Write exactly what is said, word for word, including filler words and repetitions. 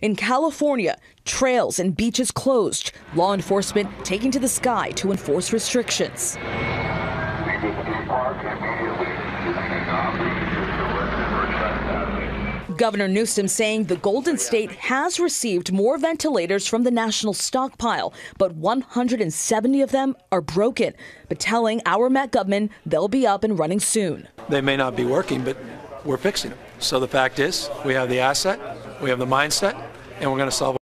In California, trails and beaches closed, law enforcement taking to the sky to enforce restrictions. Governor Newsom saying the Golden State has received more ventilators from the national stockpile, but one hundred seventy of them are broken, but telling our Met Government they'll be up and running soon. They may not be working, but we're fixing them. So the fact is, we have the asset, we have the mindset, and we're going to solve it.